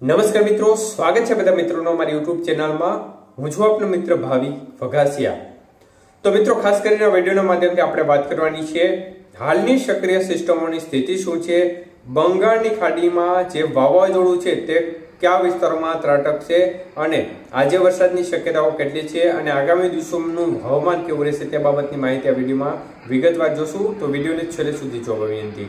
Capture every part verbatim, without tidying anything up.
નમસ્કાર મિત્રો, સ્વાગત છે બધા મિત્રોનો અમારી યુટ્યુબ ચેનલમાં। હું છું આપનો મિત્ર ભાવિ વઘાસિયા। તો મિત્રો, ખાસ કરીને આ વિડિયોના માધ્યમથી આપણે વાત કરવાની છે હાલની સક્રિય સિસ્ટમોની સ્થિતિ શું છે, બંગાળની ખાડીમાં જે વાવાઝોડું છે તે કયા વિસ્તારોમાં ત્રાટકશે અને આજે વરસાદની શક્યતાઓ કેટલી છે અને આગામી દિવસોનું હવામાન કેવું રહેશે તે બાબતની માહિતી આ વિડીયોમાં વિગતવાર જોશું। તો વિડીયોને છેલ્લે સુધી જોવા વિનંતી।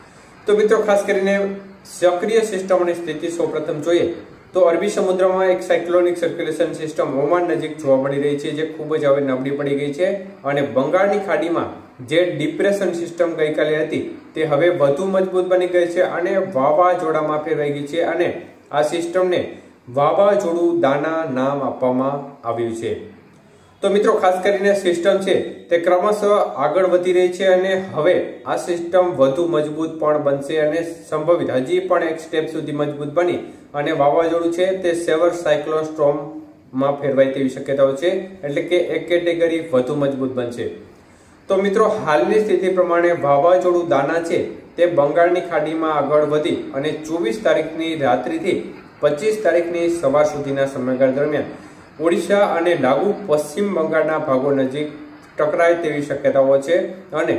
તો મિત્રો, ખાસ કરીને સક્રિય સિસ્ટમોની સ્થિતિ સૌપ્રથમ જોઈએ તો અરબી સમુદ્રમાં એક સાયક્લોનિક સર્ક્યુલેશન સિસ્ટમ ઓમાન નજીક જોવા મળી રહી છે, જે ખૂબ જ હવે નબળી પડી ગઈ છે અને બંગાળની ખાડીમાં જે ડિપ્રેશન સિસ્ટમ ગઈકાલે હતી તે હવે વધુ મજબૂત બની ગઈ છે અને વાવાઝોડામાં ફેરવાઈ ગઈ છે અને આ સિસ્ટમને વાવાઝોડું દાના નામ આપવામાં આવ્યું છે। તો મિત્રો, ખાસ કરીને સિસ્ટમ છે તે ક્રમશઃ આગળ વધી રહી છે અને હવે આ સિસ્ટમ વધુ મજબૂત પણ બનશે અને સંભવિત હજી પણ એક સ્ટેપ સુધી મજબૂત બની અને વાવાઝોડું છે તે સેવર સાયક્લોન સ્ટોર્મ માં ફેરવાય તેવી શક્યતાઓ છે, એટલે કે એક કેટેગરી વધુ મજબૂત બનશે। તો મિત્રો, હાલની સ્થિતિ પ્રમાણે વાવાઝોડું દાના છે તે બંગાળની ખાડીમાં આગળ વધી અને ચોવીસ તારીખની રાત્રિથી પચીસ તારીખની સવાર સુધીના સમયગાળા દરમિયાન ઓડિશા અને લાગુ પશ્ચિમ બંગાળના ભાગો નજીક ટકરાય તેવી શક્યતાઓ છે અને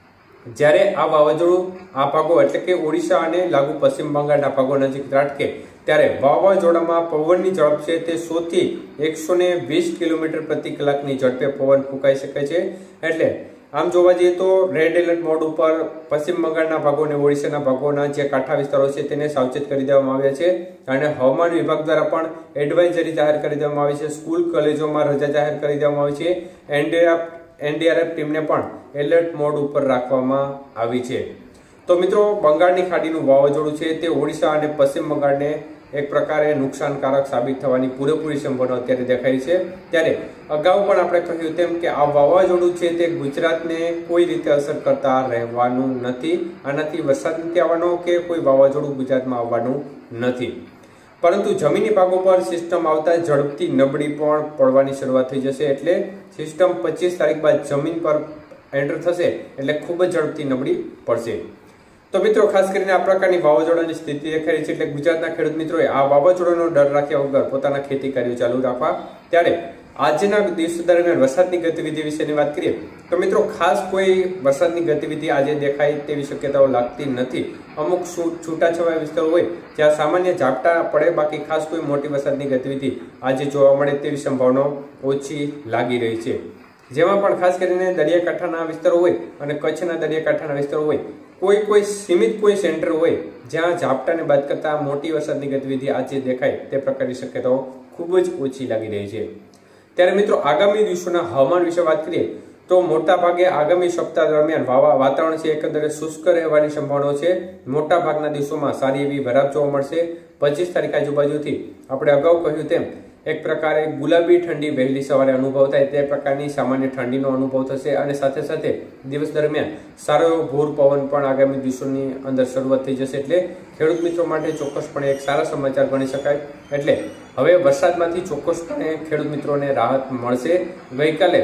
જ્યારે આ વાવાઝોડું આ ભાગો એટલે કે ઓડિશા અને લાગુ પશ્ચિમ બંગાળના ભાગો નજીક ત્રાટકે ત્યારે વાવાઝોડામાં પવનની ઝડપ છે તે સો થી એકસો ને વીસ કિલોમીટર પ્રતિ કલાકની ઝડપે પવન ફૂંકાઈ શકે છે। એટલે આમ જોવા જઈએ તો રેડ એલર્ટ મોડ ઉપર પશ્ચિમ બંગાળના ભાગો અને ઓડિશાના ભાગોના જે કાંઠા વિસ્તારો છે તેને સાવચેત કરી દેવામાં આવ્યા છે અને હવામાન વિભાગ દ્વારા પણ એડવાઇઝરી જાહેર કરી દેવામાં આવી છે। સ્કૂલ કોલેજોમાં રજા જાહેર કરી દેવામાં આવી છે। એનડીઆરએફ એનડીઆરએફ ટીમને પણ એલર્ટ મોડ ઉપર રાખવામાં આવી છે। તો મિત્રો, બંગાળની ખાડીનું વાવાઝોડું છે તે ઓડિશા અને પશ્ચિમ બંગાળને એક પ્રકારે નુકસાનકારક સાબિત થવાની પૂરેપૂરી સંભાવના અત્યારે દેખાય છે। ત્યારે અગાઉ પણ આપણે કહ્યું તેમ કે આ વાવાઝોડું છે તે ગુજરાતને કોઈ રીતે અસર કરતા રહેવાનું નથી। આનાથી વરસાદ નથી આવવાનો કે કોઈ વાવાઝોડું ગુજરાતમાં આવવાનું નથી, પરંતુ જમીની ભાગો પર સિસ્ટમ આવતા ઝડપથી નબળી પણ પડવાની શરૂઆત થઈ જશે। એટલે સિસ્ટમ પચીસ તારીખ બાદ જમીન પર એન્ટર થશે એટલે ખૂબ જ ઝડપથી નબળી પડશે। તો મિત્રો, ખાસ કરીને આ પ્રકારની વાવાઝોડાની સ્થિતિ દેખાઈ છે એટલે ગુજરાતના ખેડૂત મિત્રોએ આ વાવાઝોડાનો ડર રાખ્યા વગર પોતાના ખેતી કાર્યો ચાલુ રાખવા। ત્યારે આજના દિવસો દરમિયાન વરસાદની ગતિવિધિ વિશેની વાત કરીએ તો મિત્રો, ખાસ કોઈ વરસાદની ગતિવિધિ આજે દેખાય તેવી શક્યતાઓ લાગતી નથી। અમુક છૂટાછવાયા વિસ્તારો હોય જ્યાં સામાન્ય ઝાપટા પડે, બાકી ખાસ કોઈ મોટી વરસાદની ગતિવિધિ આજે જોવા મળે તેવી સંભાવના ઓછી લાગી રહી છે। જેમાં પણ ખાસ કરીને દરિયાકાંઠાના વિસ્તારો હોય અને કચ્છના દરિયાકાંઠાના વિસ્તારો હોય, કોઈ કોઈ સીમિત કોઈ સેન્ટર હોય જ્યાં ઝાપટાને બાદ કરતા મોટી વરસાદની ગતિવિધિ આજે દેખાય તે પ્રકારની શક્યતાઓ ખૂબ જ ઓછી લાગી રહી છે। ત્યારે મિત્રો, આગામી દિવસોના હવામાન વિશે વાત કરીએ તો મોટા ભાગે આગામી સપ્તાહ દરમિયાન વાતાવરણ છે એકંદરે શુષ્ક રહેવાની સંભાવના છે। મોટા ભાગના દિવસોમાં સારી એવી વરાપ જોવા મળશે। પચીસ તારીખ આજુબાજુથી આપણે અગાઉ કહ્યું તેમ એક પ્રકારે ગુલાબી ઠંડી વહેલી સવારે અનુભવ થાય તે પ્રકારની સામાન્ય ઠંડીનો અનુભવ થશે અને સાથે સાથે દિવસ દરમિયાન સારો એવો ભૂર પવન પણ આગામી દિવસોની અંદર શરૂઆત થઈ જશે। એટલે ખેડૂત મિત્રો માટે ચોક્કસપણે એક સારા સમાચાર ગણી શકાય। એટલે હવે વરસાદમાંથી ચોક્કસપણે ખેડૂત મિત્રોને રાહત મળશે। ગઈકાલે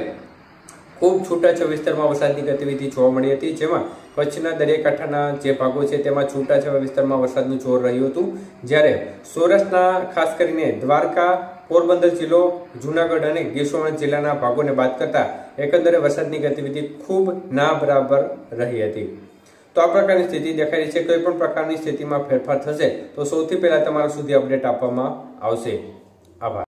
ખૂબ છૂટાછવાયા વિસ્તારમાં વરસાદની ગતિવિધિ જોવા મળી હતી, જેમાં કચ્છના દરિયાકાંઠાના જે ભાગો છે તેમાં છૂટાછવાયા વિસ્તારમાં વરસાદનું જોર રહ્યું હતું, જ્યારે સૌરાષ્ટ્રના ખાસ કરીને દ્વારકા, પોરબંદર જિલ્લો, જુનાગઢ અને ગીર સોમનાથ જિલ્લાના ભાગોને બાદ કરતા એકંદરે વરસાદની ગતિવિધિ ખૂબ ના બરાબર રહી હતી। તો આ પ્રકારની સ્થિતિ દેખાઈ રહી છે। કોઈ પણ પ્રકારની સ્થિતિમાં ફેરફાર થશે તો સૌથી પહેલા તમારા સુધી અપડેટ આપવામાં આવશે। આભાર।